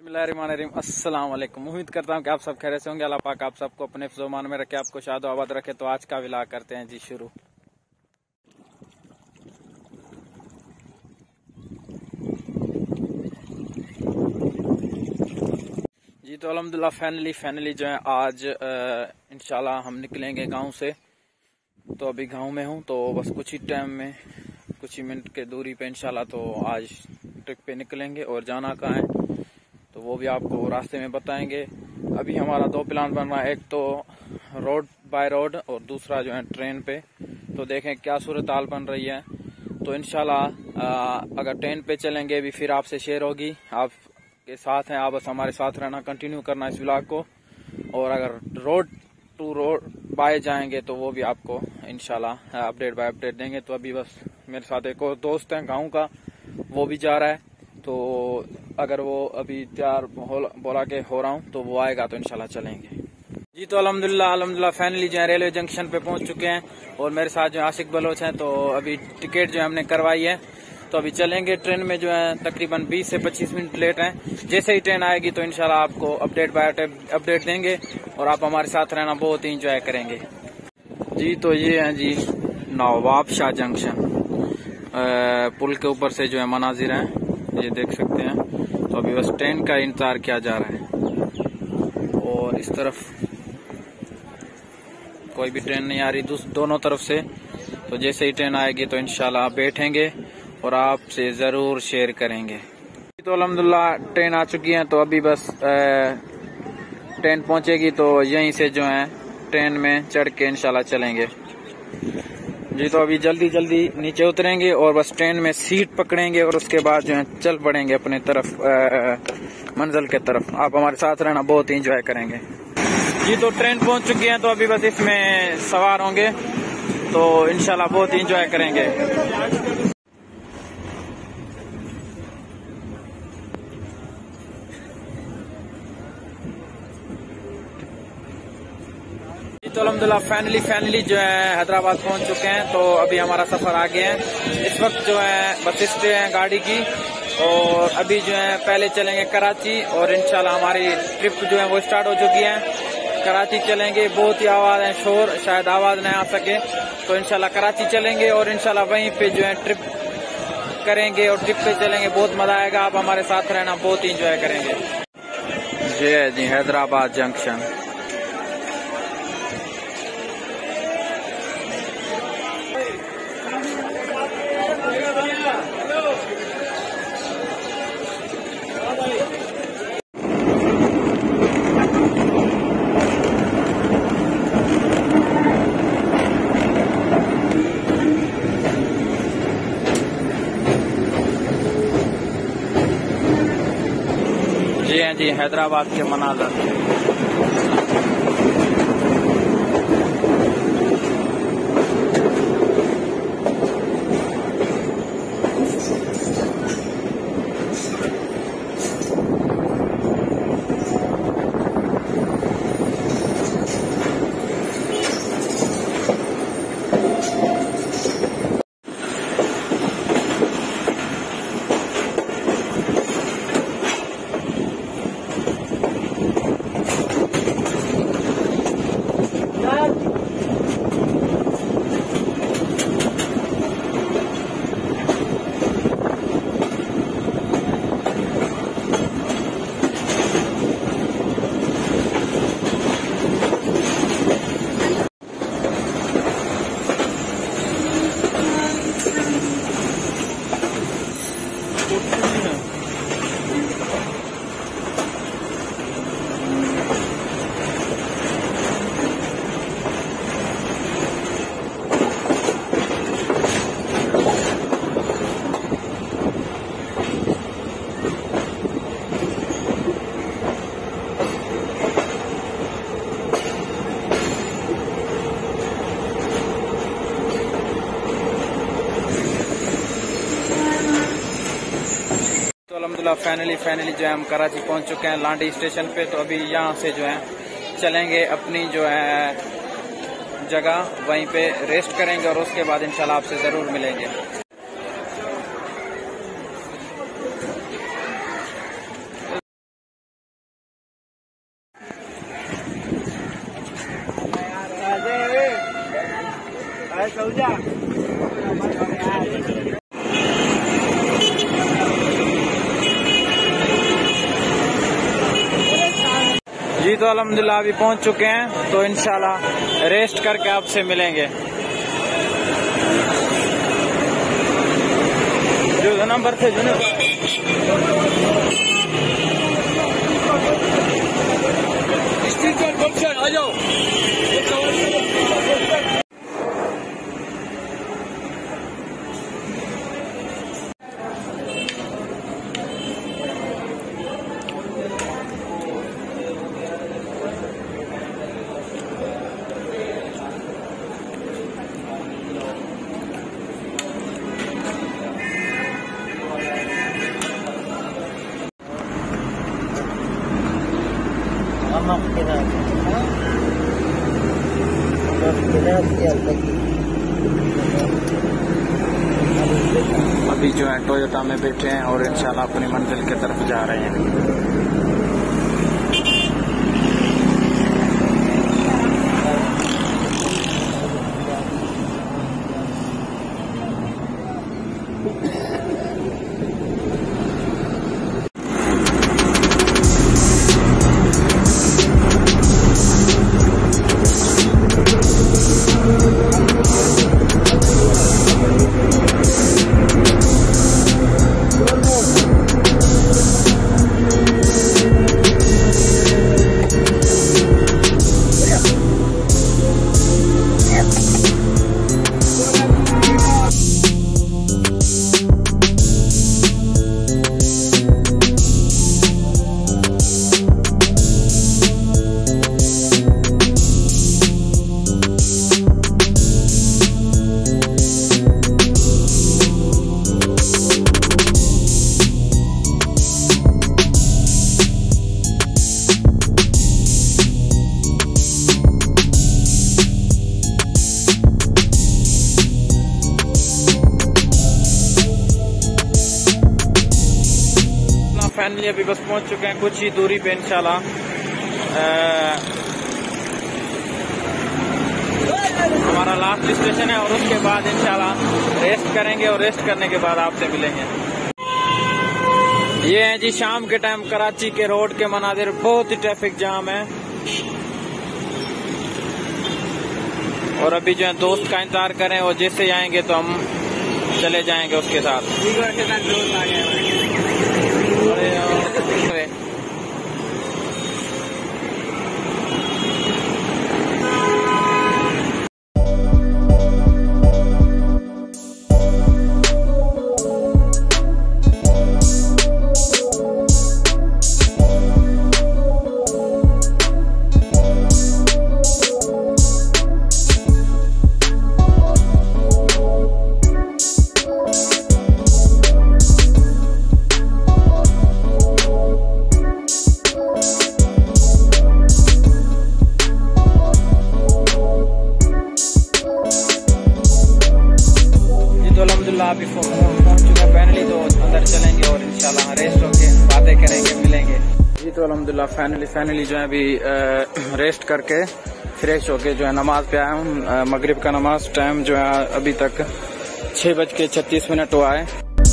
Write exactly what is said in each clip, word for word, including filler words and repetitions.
बिस्मिल्लाहिर्रहमानिर्रहीम। अस्सलाम वालेकुम। उम्मीद करता हूँ कि आप सब खैरियत से होंगे। अल्लाह पाक आप सबको अपने फ़ज़ो-मान में रखे, आपको शाद आबाद रखे। तो आज का व्लॉग करते हैं जी शुरू। जी तो अल्हम्दुलिल्लाह फाइनली फाइनली जो है आज इंशाल्लाह हम निकलेंगे गांव से। तो अभी गांव में हूँ, तो बस कुछ ही टाइम में, कुछ ही मिनट के दूरी पे इंशाल्लाह तो आज ट्रिप पे निकलेंगे। और जाना कहाँ है तो वो भी आपको रास्ते में बताएंगे। अभी हमारा दो प्लान बन रहा है, एक तो रोड बाय रोड और दूसरा जो है ट्रेन पे। तो देखें क्या सूरत हाल बन रही है। तो इंशाल्लाह अगर ट्रेन पे चलेंगे भी फिर आपसे शेयर होगी, आप के साथ हैं, आप बस हमारे साथ रहना, कंटिन्यू करना इस व्लॉग को। और अगर रोड टू रोड बाय जाएंगे तो वो भी आपको इंशाल्लाह अपडेट बाय अपडेट देंगे। तो अभी बस मेरे साथ एक और दोस्त है गाँव का, वो भी जा रहा है। तो अगर वो अभी तैयार बोला के हो रहा हूँ तो वो आएगा तो इंशाल्लाह चलेंगे। जी तो अल्हम्दुलिल्लाह अल्हम्दुलिल्लाह फाइनली जो है रेलवे जंक्शन पे पहुंच चुके हैं। और मेरे साथ जो आशिक बलोच हैं, तो अभी टिकट जो है हमने करवाई है। तो अभी चलेंगे ट्रेन में, जो है तकरीबन बीस से पच्चीस मिनट लेट हैं। जैसे ही ट्रेन आएगी तो इंशाल्लाह आपको अपडेट बाय अपडेट देंगे और आप हमारे साथ रहना, बहुत ही इंजॉय करेंगे। जी तो ये है जी नवाब शाह जंक्शन, पुल के ऊपर से जो है मनाजिर हैं, ये देख सकते हैं। तो अभी बस ट्रेन का इंतजार किया जा रहा है। और इस तरफ कोई भी ट्रेन नहीं आ रही दोनों तरफ से। तो जैसे ही ट्रेन आएगी तो इंशाल्लाह बैठेंगे और आपसे जरूर शेयर करेंगे। तो अल्हम्दुलिल्लाह ट्रेन आ चुकी है। तो अभी बस ट्रेन पहुंचेगी तो यहीं से जो है ट्रेन में चढ़ के इंशाल्लाह चलेंगे। जी तो अभी जल्दी जल्दी नीचे उतरेंगे और बस ट्रेन में सीट पकड़ेंगे और उसके बाद जो है चल पड़ेंगे अपने तरफ आ, मंजिल के तरफ। आप हमारे साथ रहना, बहुत ही इंजॉय करेंगे। जी तो ट्रेन पहुंच चुकी है, तो अभी बस इसमें सवार होंगे तो इंशाल्लाह बहुत ही इंजॉय करेंगे। तो अल्हम्दुलिल्लाह फाइनली फाइनली जो है हैदराबाद पहुंच चुके हैं। तो अभी हमारा सफर आ गया है। इस वक्त जो है बस स्टे है गाड़ी की। और अभी जो है पहले चलेंगे कराची और इंशाल्लाह हमारी ट्रिप जो है वो स्टार्ट हो चुकी है। कराची चलेंगे, बहुत ही आवाज है, शोर, शायद आवाज नहीं आ सके। तो इंशाल्लाह कराची चलेंगे और इंशाल्लाह वहीं पे जो है ट्रिप करेंगे और ट्रिप पे चलेंगे, बहुत मजा आएगा। आप हमारे साथ रहना, बहुत ही इंजॉय करेंगे। जय जी हैदराबाद जंक्शन। जी हैं जी हैदराबाद के मनाज़र। अल्हम्दुलिल्लाह फाइनली फाइनली जो है हम कराची पहुंच चुके हैं लांडी स्टेशन पे। तो अभी यहाँ से जो है चलेंगे अपनी जो है जगह, वहीं पे रेस्ट करेंगे और उसके बाद इंशाल्लाह आपसे जरूर मिलेंगे। जी तो अल्हम्दुलिल्लाह अभी पहुंच चुके हैं, तो इंशाल्लाह रेस्ट करके आपसे मिलेंगे। जो नंबर थे जो आ जाओ। अभी जो है टोयोटा में बैठे हैं और इंशाल्लाह अपनी मंजिल की तरफ जा रहे हैं। फाइनली अभी बस पहुंच चुके हैं कुछ ही दूरी पे इंशाल्लाह। हमारा लास्ट स्टेशन है और उसके बाद इंशाल्लाह रेस्ट करेंगे और रेस्ट करने के बाद आपसे मिलेंगे। ये है जी शाम के टाइम कराची के रोड के मनाजिर, बहुत ही ट्रैफिक जाम है। और अभी जो है दोस्त का इंतजार करें, और जैसे आएंगे तो हम चले जाएंगे उसके साथ। अभी पहुंच चुका फाइनली, तो अंदर चलेंगे और इंशाल्लाह रेस्ट होके बातें करेंगे, मिलेंगे जी। तो अल्हम्दुलिल्लाह फाइनली फाइनली जो है अभी रेस्ट करके फ्रेश होके जो है नमाज पे आया हूँ। मगरिब का नमाज टाइम जो है अभी तक छह बज के छत्तीस मिनट हुआ है।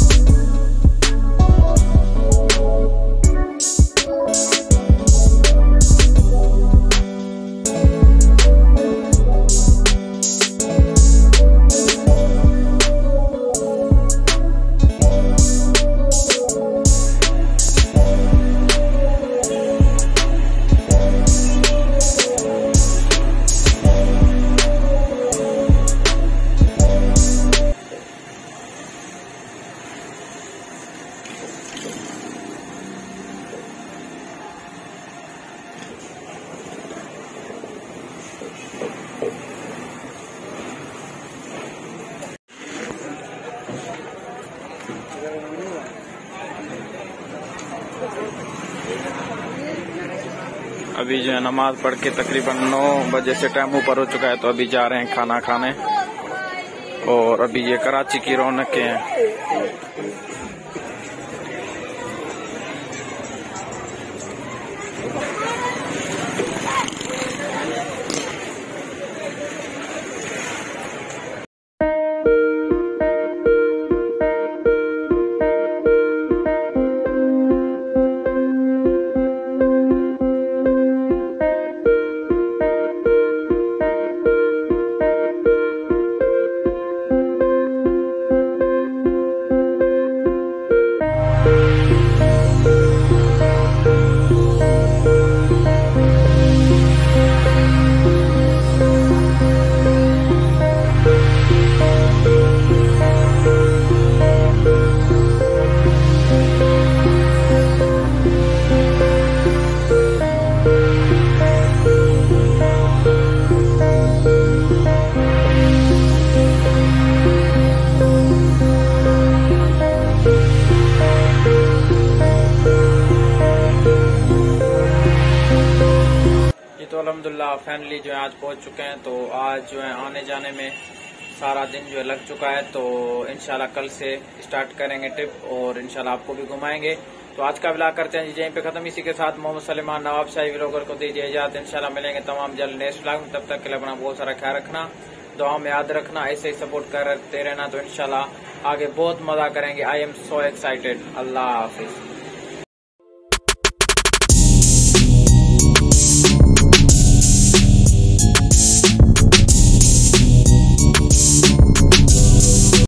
अभी जो है नमाज पढ़ के तकरीबन नौ बजे से टाइम ऊपर हो चुका है, तो अभी जा रहे हैं खाना खाने। और अभी ये कराची की रौनकें हैं। तो अल्हम्दुलिल्लाह फाइनली जो है आज पहुंच चुके हैं। तो आज जो है आने जाने में सारा दिन जो है लग चुका है। तो इंशाल्लाह कल से स्टार्ट करेंगे ट्रिप और इंशाल्लाह आपको भी घुमाएंगे। तो आज का व्लॉग करते हैं यहीं पे खत्म। इसी के साथ मोहम्मद सलेमान नवाब शाही व्लॉगर को दीजिए इजाजत। इंशाल्लाह मिलेंगे तमाम जल्द नेक्स्ट व्लॉग में। तब तक के लिए अपना बहुत सारा ख्याल रखना, दुआ में याद रखना, ऐसे ही सपोर्ट करते रहना। तो इंशाल्लाह आगे बहुत मजा करेंगे। I am so excited. अल्लाह हाफिज।